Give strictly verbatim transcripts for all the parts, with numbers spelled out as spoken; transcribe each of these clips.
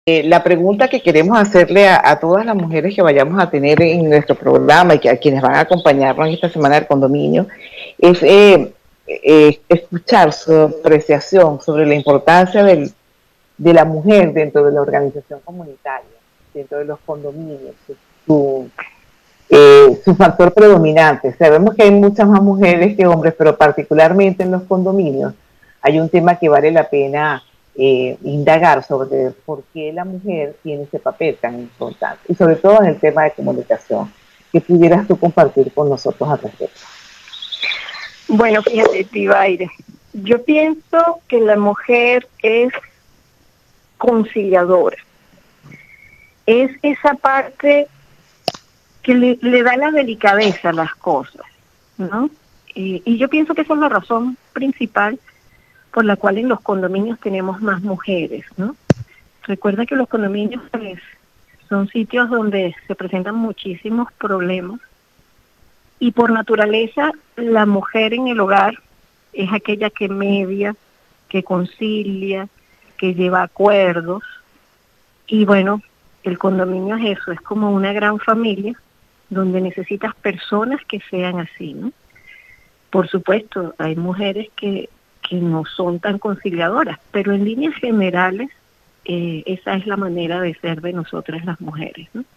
Eh, la pregunta que queremos hacerle a, a todas las mujeres que vayamos a tener en nuestro programa y que a quienes van a acompañarnos en esta semana del condominio es eh, eh, escuchar su apreciación sobre la importancia del, de la mujer dentro de la organización comunitaria, dentro de los condominios, su, su, eh, su factor predominante. Sabemos que hay muchas más mujeres que hombres, pero particularmente en los condominios hay un tema que vale la pena Eh, indagar sobre por qué la mujer tiene ese papel tan importante y sobre todo en el tema de comunicación. ¿Qué pudieras tú compartir con nosotros al respecto? Bueno, fíjate, Tibaire, yo pienso que la mujer es conciliadora, es esa parte que le, le da la delicadeza a las cosas, ¿no? Y, y yo pienso que esa es la razón principal por la cual en los condominios tenemos más mujeres, ¿no? Recuerda que los condominios pues, son sitios donde se presentan muchísimos problemas y por naturaleza la mujer en el hogar es aquella que media, que concilia, que lleva acuerdos y bueno, el condominio es eso, es como una gran familia donde necesitas personas que sean así, ¿no? Por supuesto, hay mujeres que que no son tan conciliadoras, pero en líneas generales eh, esa es la manera de ser de nosotras las mujeres, ¿no?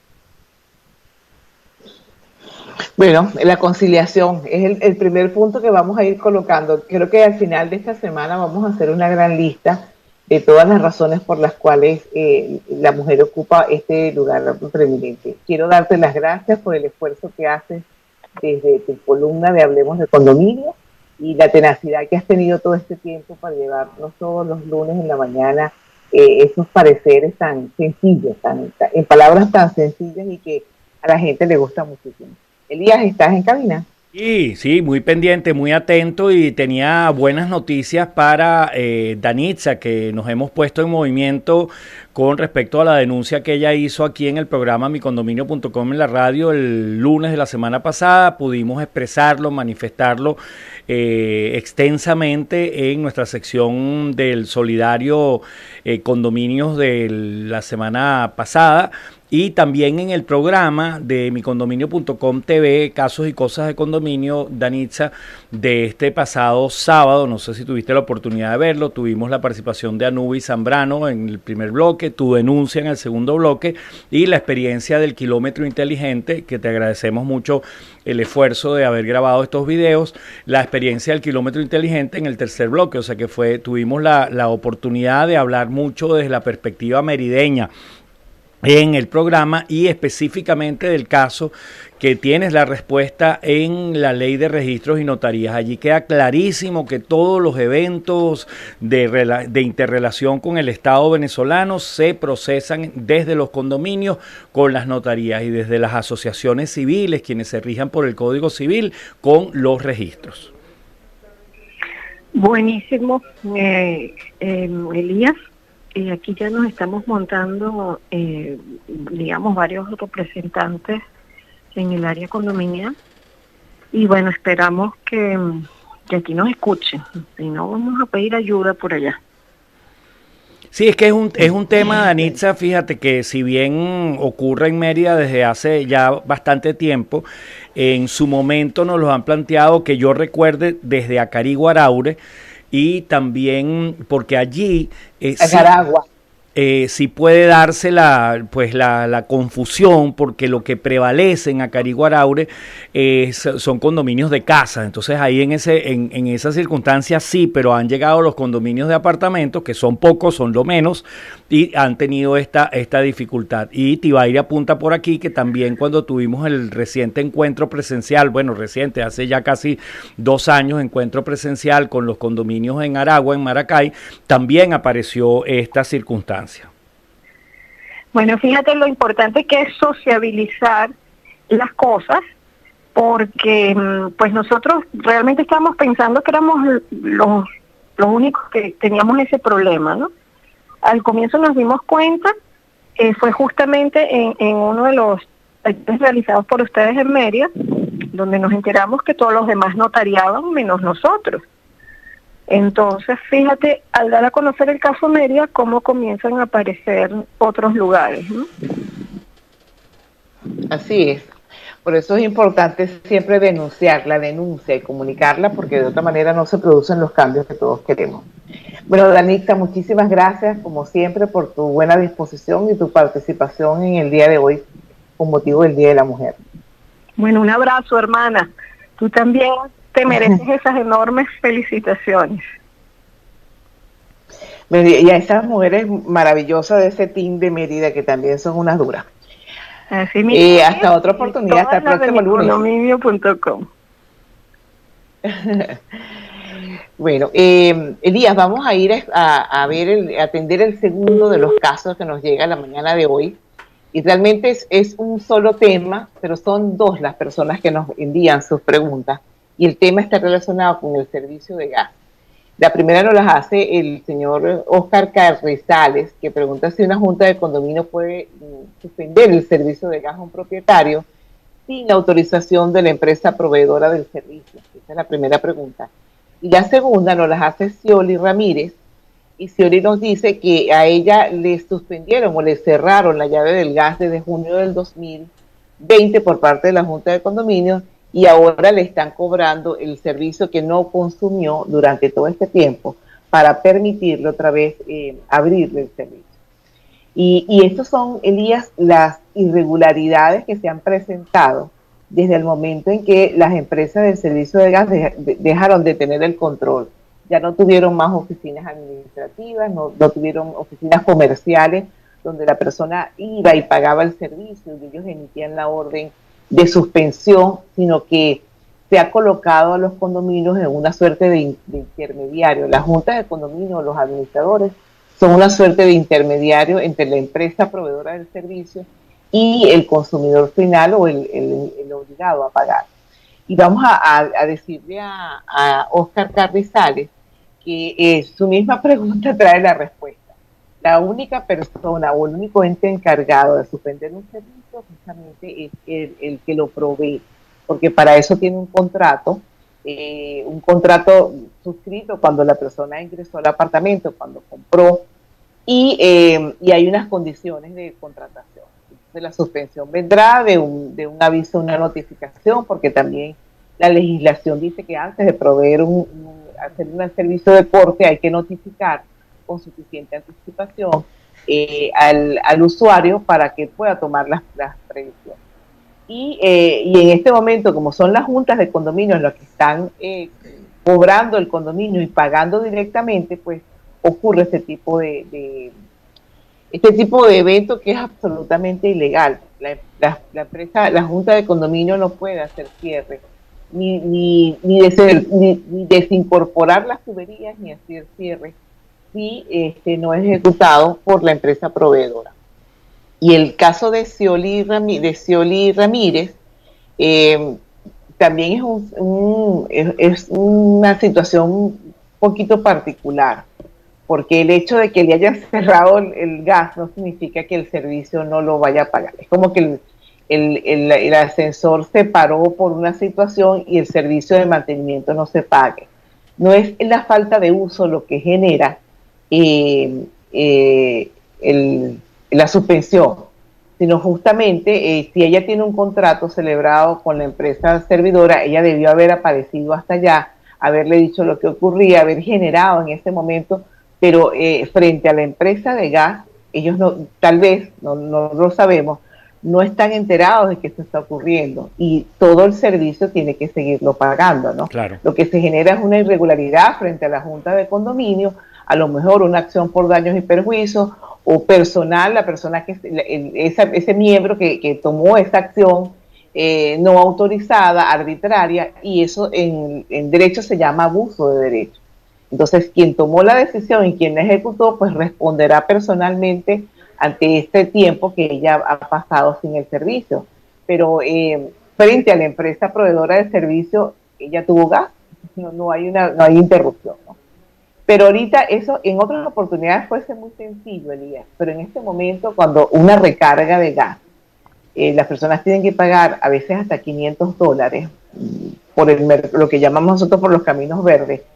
Bueno, la conciliación es el, el primer punto que vamos a ir colocando. Creo que al final de esta semana vamos a hacer una gran lista de todas las razones por las cuales eh, la mujer ocupa este lugar preeminente. Quiero darte las gracias por el esfuerzo que haces desde tu columna de Hablemos de Condominio y la tenacidad que has tenido todo este tiempo para llevarnos todos los lunes en la mañana eh, esos pareceres tan sencillos, tan, tan, en palabras tan sencillas y que a la gente le gusta muchísimo. Elías, ¿estás en cabina? Sí, sí, muy pendiente, muy atento y tenía buenas noticias para eh, Danitza, que nos hemos puesto en movimiento con respecto a la denuncia que ella hizo aquí en el programa mi condominio punto com en la radio el lunes de la semana pasada. Pudimos expresarlo, manifestarlo eh, extensamente en nuestra sección del solidario eh, condominios de la semana pasada. Y también en el programa de mi condominio punto com T V, Casos y Cosas de Condominio, Danitza, de este pasado sábado, no sé si tuviste la oportunidad de verlo, tuvimos la participación de Anubis Zambrano en el primer bloque, tu denuncia en el segundo bloque y la experiencia del kilómetro inteligente, que te agradecemos mucho el esfuerzo de haber grabado estos videos, la experiencia del kilómetro inteligente en el tercer bloque, o sea que fue, tuvimos la, la oportunidad de hablar mucho desde la perspectiva merideña en el programa y específicamente del caso que tienes la respuesta en la ley de registros y notarías. Allí queda clarísimo que todos los eventos de, de interrelación con el Estado venezolano se procesan desde los condominios con las notarías y desde las asociaciones civiles, quienes se rijan por el Código Civil, con los registros. Buenísimo, eh, eh, Elías. Eh, aquí ya nos estamos montando, eh, digamos, varios representantes en el área condominial y bueno, esperamos que, que aquí nos escuchen, si no vamos a pedir ayuda por allá. Sí, es que es un, es un tema, Danitza, fíjate que si bien ocurre en Mérida desde hace ya bastante tiempo, en su momento nos lo han planteado, que yo recuerde, desde Acarigua Araure, y también porque allí eh, sí, eh, sí puede darse la, pues la, la confusión, porque lo que prevalece en Acarigua Araure eh, son condominios de casas. Entonces ahí en ese en, en esas circunstancias sí, pero han llegado los condominios de apartamentos, que son pocos, son lo menos, y han tenido esta, esta dificultad. Y Tibaire apunta por aquí que también cuando tuvimos el reciente encuentro presencial, bueno, reciente, hace ya casi dos años, encuentro presencial con los condominios en Aragua, en Maracay, también apareció esta circunstancia. Bueno, fíjate lo importante que es sociabilizar las cosas, porque pues nosotros realmente estábamos pensando que éramos los, los únicos que teníamos ese problema, ¿no? Al comienzo nos dimos cuenta, eh, fue justamente en, en uno de los talleres realizados por ustedes en Mérida, donde nos enteramos que todos los demás notariaban menos nosotros. Entonces, fíjate, al dar a conocer el caso Mérida, cómo comienzan a aparecer otros lugares, ¿no? Así es. Por eso es importante siempre denunciar la denuncia y comunicarla, porque de otra manera no se producen los cambios que todos queremos. Bueno, Danitza, muchísimas gracias, como siempre, por tu buena disposición y tu participación en el día de hoy, con motivo del Día de la Mujer. Bueno, un abrazo, hermana. Tú también te mereces esas enormes felicitaciones. Y a esas mujeres maravillosas de ese team de Mérida, que también son unas duras. Así mismo. Eh, hasta otra oportunidad, hasta el próximo lunes. Condominio punto com. Bueno, eh, Elías, vamos a ir a, a ver, el, a atender el segundo de los casos que nos llega la mañana de hoy. Y realmente es, es un solo tema, pero son dos las personas que nos envían sus preguntas. Y el tema está relacionado con el servicio de gas. La primera nos las hace el señor Oscar Carrizales, que pregunta si una junta de condominio puede suspender el servicio de gas a un propietario sin la autorización de la empresa proveedora del servicio. Esa es la primera pregunta. Y la segunda nos las hace Scioli Ramírez, y Scioli nos dice que a ella le suspendieron o le cerraron la llave del gas desde junio del dos mil veinte por parte de la Junta de Condominios, y ahora le están cobrando el servicio que no consumió durante todo este tiempo para permitirle otra vez eh, abrirle el servicio. Y, y estas son, Elías, las irregularidades que se han presentado desde el momento en que las empresas del servicio de gas de, de, dejaron de tener el control. Ya no tuvieron más oficinas administrativas, no, no tuvieron oficinas comerciales donde la persona iba y pagaba el servicio y ellos emitían la orden de suspensión, sino que se ha colocado a los condominios en una suerte de, de intermediario. Las juntas de condominio, los administradores, son una suerte de intermediario entre la empresa proveedora del servicio y el consumidor final o el, el, el obligado a pagar. Y vamos a, a, a decirle a, a Oscar Carrizales que eh, su misma pregunta trae la respuesta. La única persona o el único ente encargado de suspender un servicio justamente es el, el que lo provee, porque para eso tiene un contrato, eh, un contrato suscrito cuando la persona ingresó al apartamento, cuando compró, y, eh, y hay unas condiciones de contratación. Entonces la suspensión vendrá de un, de un aviso, una notificación, porque también la legislación dice que antes de proveer un, un hacer un servicio de corte hay que notificar con suficiente anticipación eh, al, al usuario para que pueda tomar las, las previsiones. Y, eh, y en este momento, como son las juntas de condominios las que están eh, cobrando el condominio y pagando directamente, pues ocurre este tipo de, de este tipo de evento que es absolutamente ilegal. La, la, la empresa, la junta de condominio no puede hacer cierre, ni, ni, ni, des, ni, ni desincorporar las tuberías, ni hacer cierre si este, no es ejecutado por la empresa proveedora. Y el caso de Scioli Ramírez, de Scioli Ramírez eh, también es, un, un, es, es una situación un poquito particular, porque el hecho de que le hayan cerrado el, el gas no significa que el servicio no lo vaya a pagar. Es como que el, el, el, el ascensor se paró por una situación y el servicio de mantenimiento no se pague. No es la falta de uso lo que genera Eh, eh, el, la suspensión, sino justamente eh, si ella tiene un contrato celebrado con la empresa servidora, ella debió haber aparecido hasta allá, haberle dicho lo que ocurría, haber generado en ese momento, pero eh, frente a la empresa de gas, ellos no, tal vez, no, no lo sabemos, no están enterados de que esto está ocurriendo y todo el servicio tiene que seguirlo pagando, ¿no? Claro. Lo que se genera es una irregularidad frente a la junta de condominio, a lo mejor una acción por daños y perjuicios, o personal, la persona que, el, esa, ese miembro que, que tomó esa acción eh, no autorizada, arbitraria, y eso en, en derecho se llama abuso de derecho. Entonces, quien tomó la decisión y quien la ejecutó, pues responderá personalmente ante este tiempo que ella ha pasado sin el servicio. Pero eh, frente a la empresa proveedora de servicio, ella tuvo gas, no, no, hay, una, no hay interrupción, ¿no? Pero ahorita eso en otras oportunidades fuese muy sencillo, Elías, pero en este momento cuando una recarga de gas, eh, las personas tienen que pagar a veces hasta quinientos dólares por el, lo que llamamos nosotros por los caminos verdes,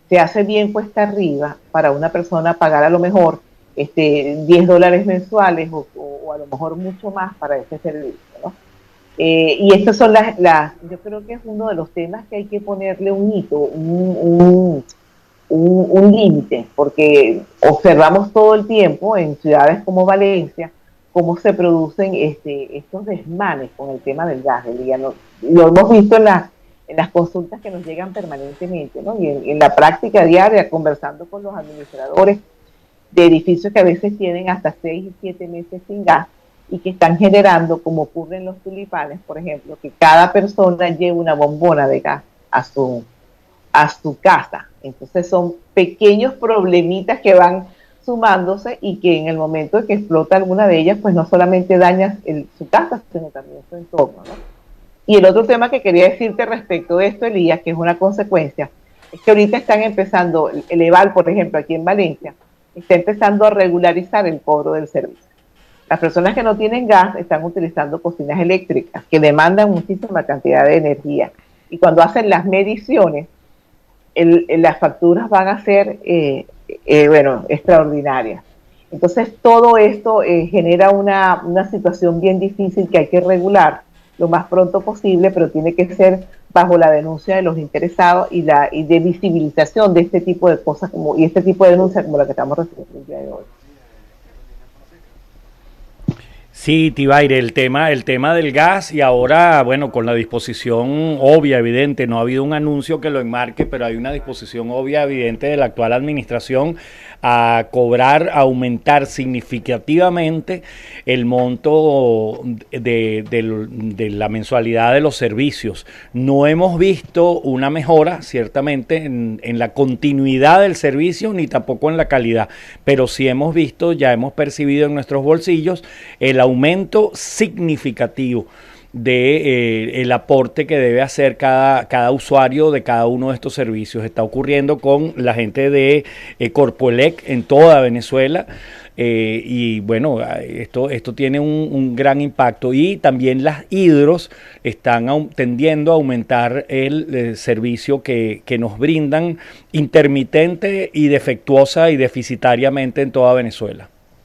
se hace bien cuesta arriba para una persona pagar a lo mejor este, diez dólares mensuales o, o, o a lo mejor mucho más para ese servicio, ¿no? Eh, y estas son las, las, yo creo que es uno de los temas que hay que ponerle un hito, un, un, un, un límite, porque observamos todo el tiempo en ciudades como Valencia cómo se producen este, estos desmanes con el tema del gas. El día, ¿no? Lo hemos visto en, la, en las consultas que nos llegan permanentemente, ¿no? Y en, en la práctica diaria, conversando con los administradores de edificios que a veces tienen hasta seis y siete meses sin gas, y que están generando, como ocurre en los Tulipanes, por ejemplo, que cada persona lleva una bombona de gas a su, a su casa. Entonces son pequeños problemitas que van sumándose y que en el momento de que explota alguna de ellas, pues no solamente daña el, su casa, sino también su entorno, ¿no? Y el otro tema que quería decirte respecto de esto, Elías, que es una consecuencia, es que ahorita están empezando, el EVAL, por ejemplo, aquí en Valencia, está empezando a regularizar el cobro del servicio. Las personas que no tienen gas están utilizando cocinas eléctricas que demandan muchísima cantidad de energía. Y cuando hacen las mediciones, el, el, las facturas van a ser, eh, eh, bueno, extraordinarias. Entonces, todo esto eh, genera una, una situación bien difícil que hay que regular lo más pronto posible, pero tiene que ser bajo la denuncia de los interesados y, la, y de visibilización de este tipo de cosas como, y este tipo de denuncias como la que estamos recibiendo el día de hoy. Sí, Tibaire, el tema, el tema del gas y ahora, bueno, con la disposición obvia, evidente, no ha habido un anuncio que lo enmarque, pero hay una disposición obvia, evidente de la actual administración a cobrar, a aumentar significativamente el monto de, de, de la mensualidad de los servicios. No hemos visto una mejora, ciertamente, en, en la continuidad del servicio, ni tampoco en la calidad, pero sí hemos visto, ya hemos percibido en nuestros bolsillos el aumento significativo de eh, el aporte que debe hacer cada, cada usuario de cada uno de estos servicios. Está ocurriendo con la gente de eh, Corpoelec en toda Venezuela eh, y bueno, esto, esto tiene un, un gran impacto y también las hidros están tendiendo a aumentar el eh, servicio que, que nos brindan intermitente y defectuosa y deficitariamente en toda Venezuela.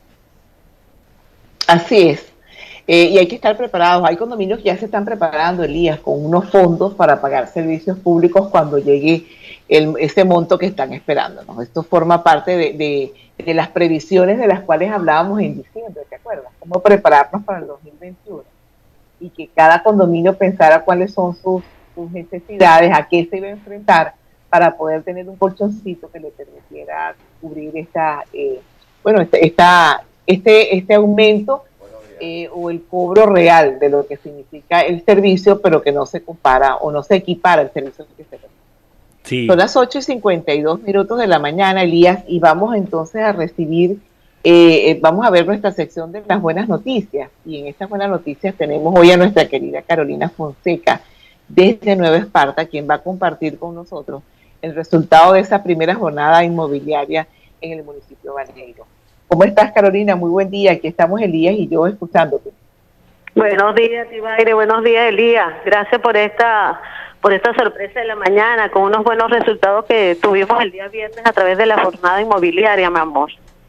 Así es. Eh, y hay que estar preparados. Hay condominios que ya se están preparando, Elías, con unos fondos para pagar servicios públicos cuando llegue el, ese monto que están esperando, ¿no? Esto forma parte de, de, de las previsiones de las cuales hablábamos en diciembre, ¿te acuerdas? Cómo prepararnos para el dos mil veintiuno. Y que cada condominio pensara cuáles son sus, sus necesidades, a qué se iba a enfrentar para poder tener un colchoncito que le permitiera cubrir esta, eh, bueno, este, esta, este, este aumento Eh, o el cobro real de lo que significa el servicio, pero que no se compara o no se equipara al servicio que se recibe. Sí. Son las ocho y cincuenta y dos minutos de la mañana, Elías, y vamos entonces a recibir, eh, vamos a ver nuestra sección de las buenas noticias, y en estas buenas noticias tenemos hoy a nuestra querida Carolina Fonseca, desde Nueva Esparta, quien va a compartir con nosotros el resultado de esa primera jornada inmobiliaria en el municipio de Baneiro. ¿Cómo estás, Carolina? Muy buen día. Aquí estamos Elías y yo escuchándote. Buenos días, Tibaire. Buenos días, Elías. Gracias por esta por esta sorpresa de la mañana, con unos buenos resultados que tuvimos el día viernes a través de la jornada inmobiliaria, mi amor.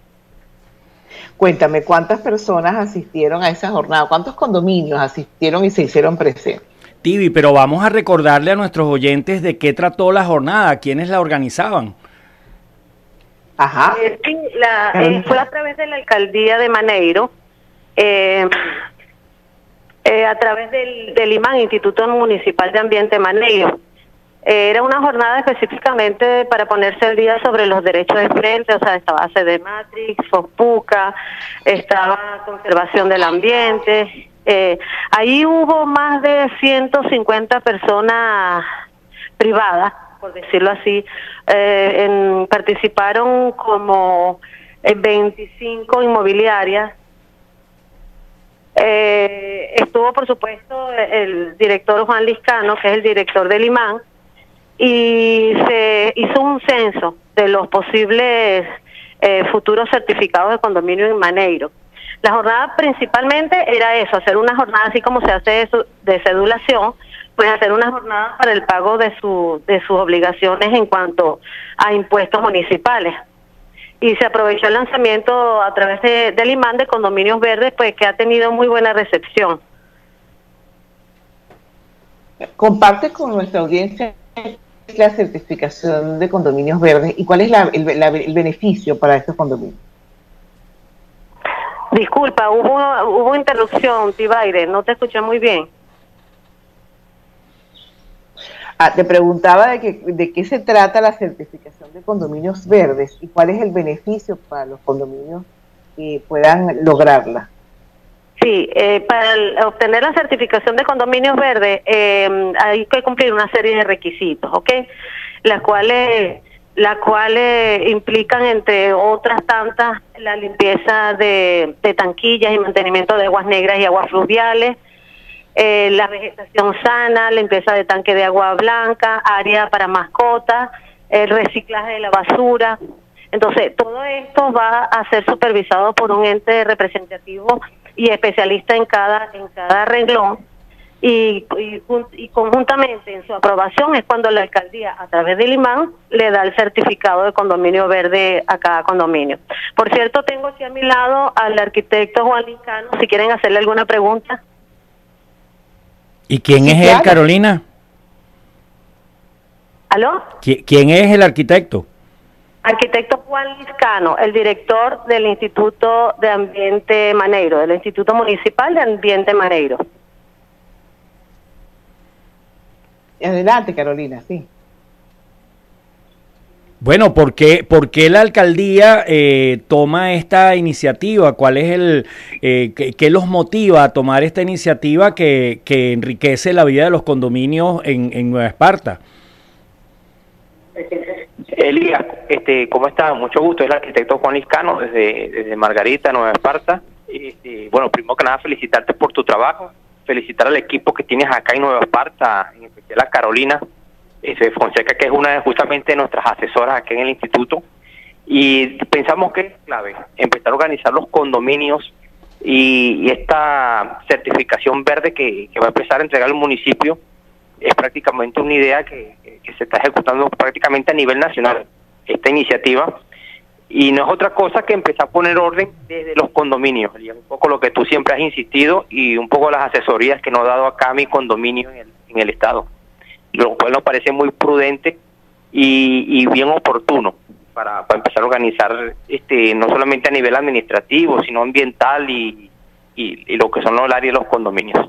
Cuéntame, ¿cuántas personas asistieron a esa jornada? ¿Cuántos condominios asistieron y se hicieron presentes? Tibi, pero vamos a recordarle a nuestros oyentes de qué trató la jornada, quiénes la organizaban. Ajá. Eh, sí, la, eh, fue a través de la alcaldía de Maneiro, eh, eh, a través del, del IMAN, Instituto Municipal de Ambiente Maneiro. Eh, era una jornada específicamente para ponerse al día sobre los derechos de frente, o sea, estaba C D Matrix, FOSPUCA, estaba conservación del ambiente. Eh, ahí hubo más de ciento cincuenta personas privadas, por decirlo así, eh, en, participaron como eh, veinticinco inmobiliarias. Eh, estuvo, por supuesto, el director Juan Liscano, que es el director del IMAN, y se hizo un censo de los posibles eh, futuros certificados de condominio en Maneiro. La jornada principalmente era eso, hacer una jornada así como se hace de, de cedulación, pues hacer una jornada para el pago de su de sus obligaciones en cuanto a impuestos municipales. Y se aprovechó el lanzamiento a través de, del imán de condominios verdes, pues que ha tenido muy buena recepción. Comparte con nuestra audiencia la certificación de condominios verdes y cuál es la, el, la, el beneficio para estos condominios. Disculpa, hubo hubo interrupción, Tibaire, no te escuché muy bien. Ah, te preguntaba de, que, de qué se trata la certificación de condominios verdes y cuál es el beneficio para los condominios que puedan lograrla. Sí, eh, para el, obtener la certificación de condominios verdes eh, hay que cumplir una serie de requisitos, ¿ok? Las cuales, las cuales implican, entre otras tantas, la limpieza de, de tanquillas y mantenimiento de aguas negras y aguas fluviales, eh, la vegetación sana, limpieza de tanque de agua blanca, área para mascotas, el reciclaje de la basura. Entonces, todo esto va a ser supervisado por un ente representativo y especialista en cada en cada renglón, y, y, y conjuntamente en su aprobación es cuando la alcaldía, a través del imán, le da el certificado de condominio verde a cada condominio. Por cierto, tengo aquí a mi lado al arquitecto Juan Liscano, si quieren hacerle alguna pregunta. ¿Y quién Sí, es claro. él, Carolina? ¿Aló? ¿Qui- ¿Quién es el arquitecto? Arquitecto Juan Liscano, el director del Instituto de Ambiente Maneiro, del Instituto Municipal de Ambiente Maneiro. Adelante, Carolina, sí. Bueno, ¿por qué, por qué la alcaldía eh, toma esta iniciativa? ¿Cuál es el, eh, qué, qué los motiva a tomar esta iniciativa que, que enriquece la vida de los condominios en, en Nueva Esparta? Elías, este, ¿cómo estás? Mucho gusto, es el arquitecto Juan Liscano desde, desde Margarita, Nueva Esparta. Este, bueno, primero que nada felicitarte por tu trabajo, felicitar al equipo que tienes acá en Nueva Esparta, en especial a Carolina este, Fonseca, que es una de justamente nuestras asesoras aquí en el instituto, y pensamos que es clave empezar a organizar los condominios y, y esta certificación verde que, que va a empezar a entregar el municipio. Es prácticamente una idea que, que se está ejecutando prácticamente a nivel nacional, esta iniciativa, y no es otra cosa que empezar a poner orden desde los condominios, y es un poco lo que tú siempre has insistido y un poco las asesorías que nos ha dado acá mi condominio en el, en el estado, lo cual nos parece muy prudente y, y bien oportuno para, para empezar a organizar este no solamente a nivel administrativo, sino ambiental y, y, y lo que son los áreas de los condominios.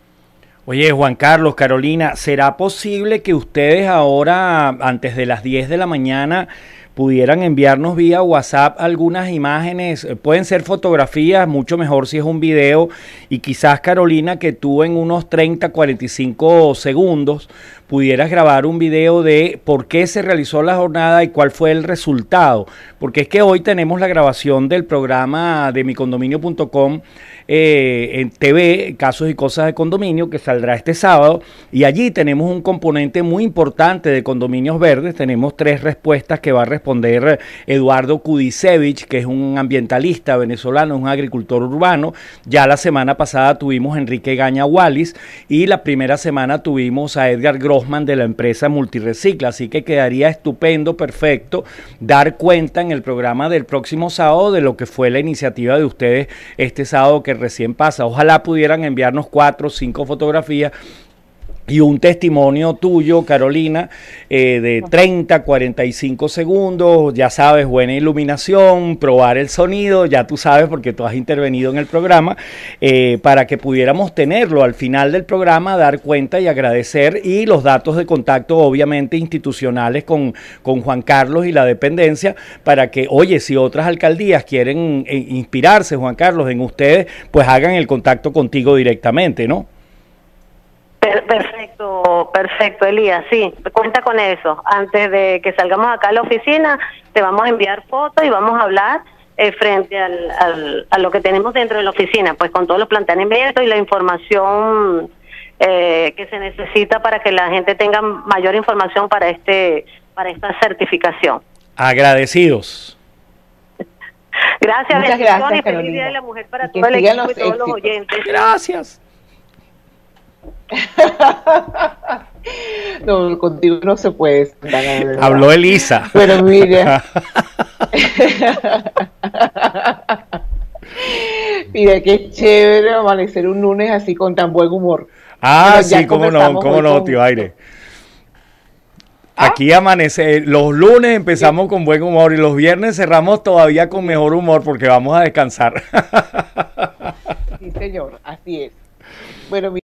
Oye, Juan Carlos, Carolina, ¿será posible que ustedes ahora, antes de las diez de la mañana, pudieran enviarnos vía WhatsApp algunas imágenes? Pueden ser fotografías, mucho mejor si es un video, y quizás, Carolina, que tú en unos treinta, cuarenta y cinco segundos pudieras grabar un video de por qué se realizó la jornada y cuál fue el resultado, porque es que hoy tenemos la grabación del programa de mi condominio punto com eh, en T V, Casos y Cosas de Condominio, que saldrá este sábado, y allí tenemos un componente muy importante de condominios verdes. Tenemos tres respuestas que va a responder Eduardo Kudicevich, que es un ambientalista venezolano, un agricultor urbano. Ya la semana pasada tuvimos a Enrique Gaña Wallis, y la primera semana tuvimos a Edgar Grossman de la empresa Multirecicla, así que quedaría estupendo, perfecto, dar cuenta en el programa del próximo sábado de lo que fue la iniciativa de ustedes este sábado que recién pasa. Ojalá pudieran enviarnos cuatro o cinco fotografías y un testimonio tuyo, Carolina, eh, de treinta, cuarenta y cinco segundos, ya sabes, buena iluminación, probar el sonido, ya tú sabes porque tú has intervenido en el programa, eh, para que pudiéramos tenerlo al final del programa, dar cuenta y agradecer, y los datos de contacto obviamente institucionales con, con Juan Carlos y la dependencia, para que, oye, si otras alcaldías quieren eh, inspirarse, Juan Carlos, en ustedes, pues hagan el contacto contigo directamente, ¿no? Perfecto, perfecto, Elías, sí, cuenta con eso. Antes de que salgamos acá a la oficina, te vamos a enviar fotos y vamos a hablar eh, frente al, al, a lo que tenemos dentro de la oficina, pues con todos los planteamientos y la información eh, que se necesita para que la gente tenga mayor información para este para esta certificación. Agradecidos. Gracias, Muchas bendiciones gracias, y feliz Carolina. Día de la Mujer para Y que todo el sigan equipo y los todos los éxitos. oyentes. Gracias. No, contigo no se puede. Habló Elisa. Bueno, mira. Mira, qué chévere amanecer un lunes así con tan buen humor. Ah, bueno, sí, cómo no, cómo no, con... tío Aire. ¿Ah? Aquí amanece, los lunes empezamos sí. con buen humor y los viernes cerramos todavía con mejor humor porque vamos a descansar. Sí, señor, así es. Bueno,